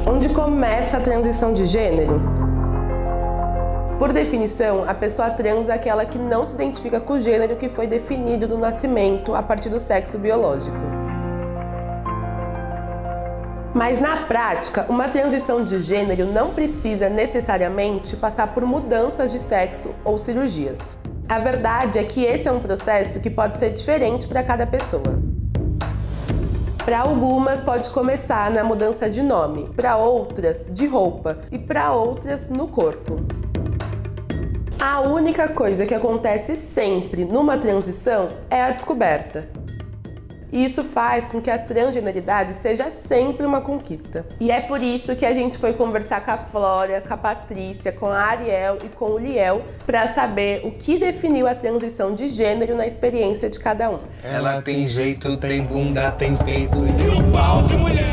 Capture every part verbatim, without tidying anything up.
Onde começa a transição de gênero? Por definição, a pessoa trans é aquela que não se identifica com o gênero que foi definido no nascimento a partir do sexo biológico. Mas na prática, uma transição de gênero não precisa necessariamente passar por mudanças de sexo ou cirurgias. A verdade é que esse é um processo que pode ser diferente para cada pessoa. Para algumas pode começar na mudança de nome, para outras de roupa e para outras no corpo. A única coisa que acontece sempre numa transição é a descoberta. E isso faz com que a transgeneridade seja sempre uma conquista. E é por isso que a gente foi conversar com a Flória, com a Patrícia, com a Ariel e com o Liel para saber o que definiu a transição de gênero na experiência de cada um. Ela tem jeito, tem bunda, tem peito e um pau de mulher.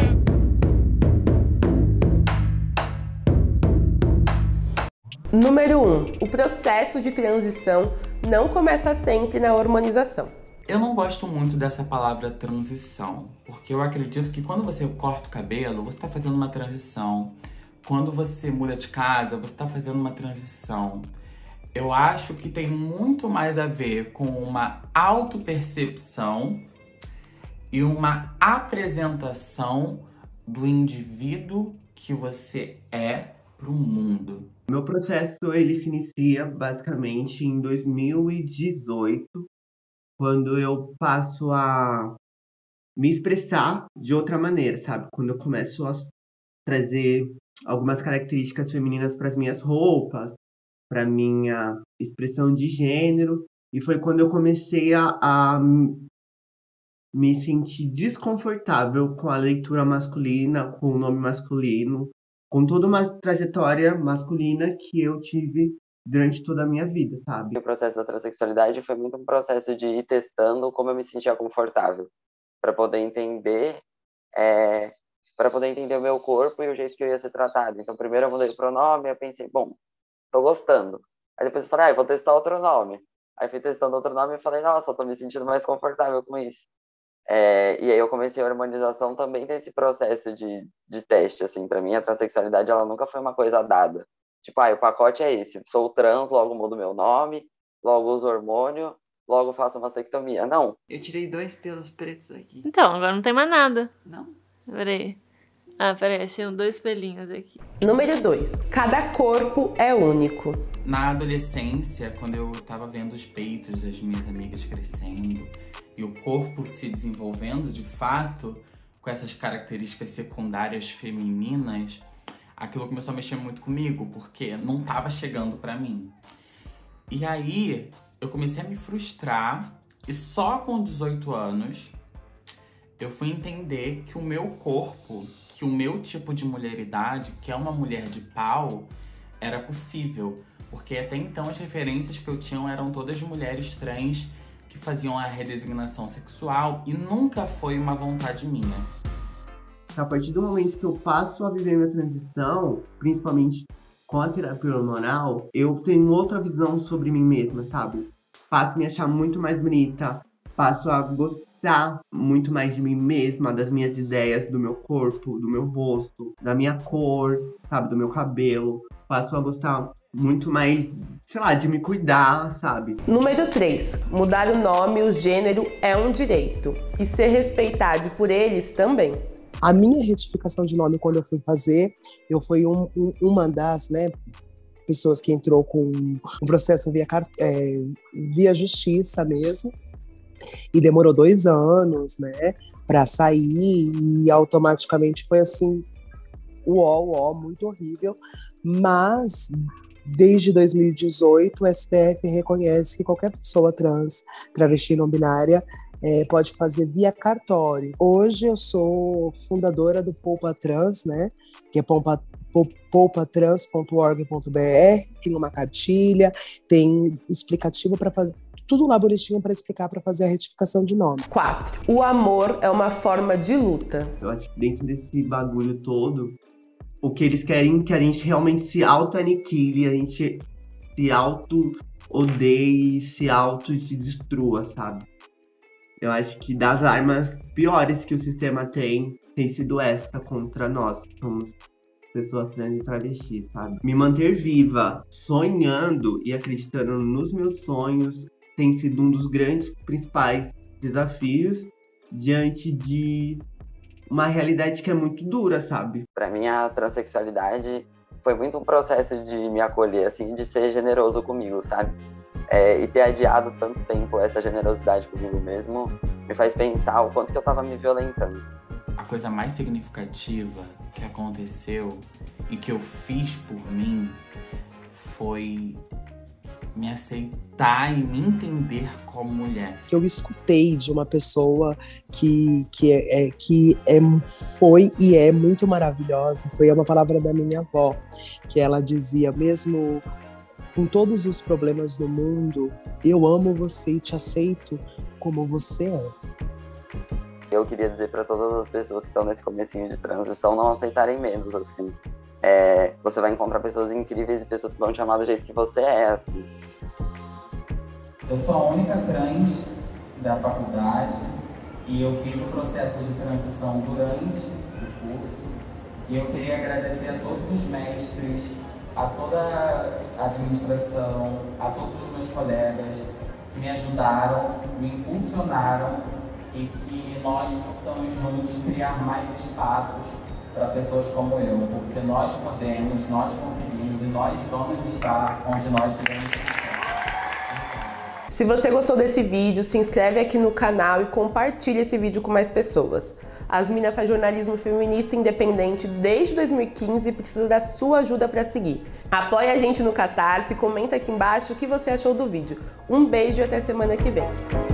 Número um. O processo de transição não começa sempre na hormonização. Eu não gosto muito dessa palavra transição, porque eu acredito que quando você corta o cabelo, você está fazendo uma transição. Quando você muda de casa, você está fazendo uma transição. Eu acho que tem muito mais a ver com uma autopercepção e uma apresentação do indivíduo que você é para o mundo. Meu processo ele se inicia basicamente em dois mil e dezoito, quando eu passo a me expressar de outra maneira, sabe? Quando eu começo a trazer algumas características femininas para as minhas roupas, para minha expressão de gênero, e foi quando eu comecei a, a me sentir desconfortável com a leitura masculina, com o nome masculino, com toda uma trajetória masculina que eu tive durante toda a minha vida, sabe? O processo da transexualidade foi muito um processo de ir testando como eu me sentia confortável, para poder entender, é, para poder entender o meu corpo e o jeito que eu ia ser tratado. Então, primeiro eu mudei o pronome, eu pensei, bom, tô gostando. Aí depois eu falei, ah, eu vou testar outro nome. Aí fui testando outro nome e falei, nossa, eu tô me sentindo mais confortável com isso. É, e aí eu comecei a hormonização também desse processo de, de teste, assim, para mim a transexualidade ela nunca foi uma coisa dada. Tipo, ah, o pacote é esse, sou trans, logo mudo meu nome, logo uso hormônio, logo faço mastectomia. Não. Eu tirei dois pelos pretos aqui. Então, agora não tem mais nada. Não? Peraí. Ah, peraí, achei dois pelinhos aqui. Número dois. Cada corpo é único. Na adolescência, quando eu tava vendo os peitos das minhas amigas crescendo e o corpo se desenvolvendo de fato com essas características secundárias femininas, aquilo começou a mexer muito comigo, porque não tava chegando pra mim. E aí, eu comecei a me frustrar e só com dezoito anos, eu fui entender que o meu corpo, que o meu tipo de mulheridade, que é uma mulher de pau, era possível. Porque até então as referências que eu tinha eram todas de mulheres trans que faziam a redesignação sexual e nunca foi uma vontade minha. A partir do momento que eu passo a viver minha transição, principalmente com a terapia hormonal, eu tenho outra visão sobre mim mesma, sabe? Passo a me achar muito mais bonita, passo a gostar muito mais de mim mesma, das minhas ideias, do meu corpo, do meu rosto, da minha cor, sabe? Do meu cabelo. Passo a gostar muito mais, sei lá, de me cuidar, sabe? Número três. Mudar o nome, o gênero é um direito. E ser respeitado por eles também. A minha retificação de nome, quando eu fui fazer, eu fui um, um, uma das, né, pessoas que entrou com um processo via, é, via justiça mesmo. E demorou dois anos, né, para sair. E automaticamente foi assim, uó, uó, muito horrível. Mas, desde dois mil e dezoito, o S T F reconhece que qualquer pessoa trans, travesti não binária, é, pode fazer via cartório. Hoje eu sou fundadora do Poupa Trans, né? Que é poupa, poupa trans ponto org ponto b r. Tem uma cartilha, tem explicativo para fazer. Tudo lá bonitinho para explicar, para fazer a retificação de nome. quatro. O amor é uma forma de luta. Eu acho que dentro desse bagulho todo, o que eles querem que a gente realmente se auto-aniquile, a gente se auto-odeie, se auto-se destrua, sabe? Eu acho que das armas piores que o sistema tem, tem sido essa contra nós, que somos pessoas trans e travestis, sabe? Me manter viva, sonhando e acreditando nos meus sonhos tem sido um dos grandes, principais desafios diante de uma realidade que é muito dura, sabe? Pra mim, a transexualidade foi muito um processo de me acolher, assim, de ser generoso comigo, sabe? É, e ter adiado tanto tempo essa generosidade comigo mesmo me faz pensar o quanto que eu tava me violentando. A coisa mais significativa que aconteceu e que eu fiz por mim foi me aceitar e me entender como mulher. Eu escutei de uma pessoa que, que, é, que é, foi e é muito maravilhosa, foi uma palavra da minha avó, que ela dizia, mesmo com todos os problemas do mundo, eu amo você e te aceito como você é. Eu queria dizer para todas as pessoas que estão nesse comecinho de transição não aceitarem menos, assim. É, você vai encontrar pessoas incríveis e pessoas que vão te amar do jeito que você é, assim. Eu sou a única trans da faculdade e eu fiz o processo de transição durante o curso. E eu queria agradecer a todos os mestres, a toda a administração, a todos os meus colegas que me ajudaram, me impulsionaram e que nós possamos juntos criar mais espaços para pessoas como eu, porque nós podemos, nós conseguimos e nós vamos estar onde nós queremos estar. Se você gostou desse vídeo, se inscreve aqui no canal e compartilha esse vídeo com mais pessoas. As Mina faz jornalismo feminista independente desde dois mil e quinze e precisa da sua ajuda para seguir. Apoie a gente no Catarse e comenta aqui embaixo o que você achou do vídeo. Um beijo e até semana que vem.